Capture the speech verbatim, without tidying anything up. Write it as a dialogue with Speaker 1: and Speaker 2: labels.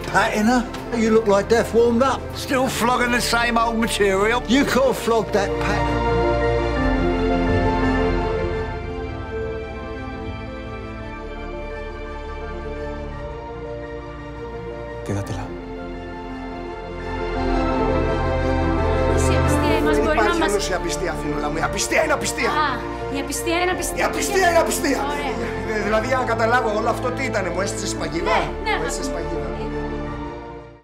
Speaker 1: patina? You look like death warmed up.
Speaker 2: Still flogging the same old material.
Speaker 1: You can't flog that patina.
Speaker 3: Quédatela.
Speaker 4: Υπάρχει όμως η απιστία, Αθηνούλα μου. Η απιστία είναι απιστία.
Speaker 5: Α, η απιστία είναι απιστία.
Speaker 4: Η απιστία είναι απιστία.
Speaker 5: Ωραία.
Speaker 4: Δηλαδή, αν καταλάβω όλο αυτό τι ήτανε, μου έστησες παγίδα.
Speaker 5: Ναι, ναι.
Speaker 4: Μου έστησες παγίδα.